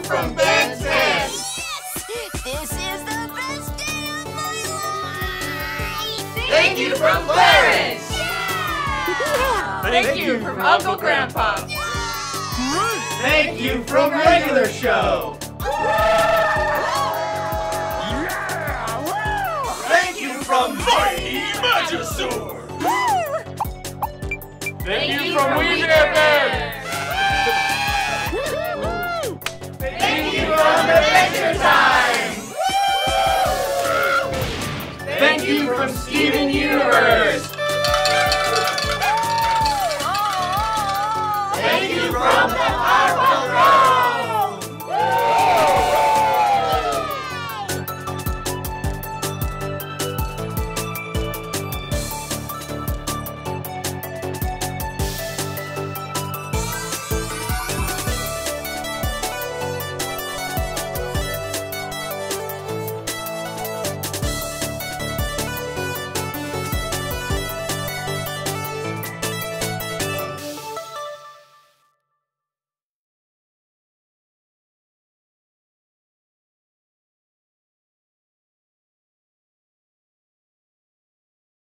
from Ben 10. This is the best day of my life! Thank you from Clarence. Thank you from Uncle Grandpa. Thank you from Regular Show. Thank you from Mighty Magiswords. Thank you from Weezer FM. Thank you from Adventure Time. Thank you from Steven Universe.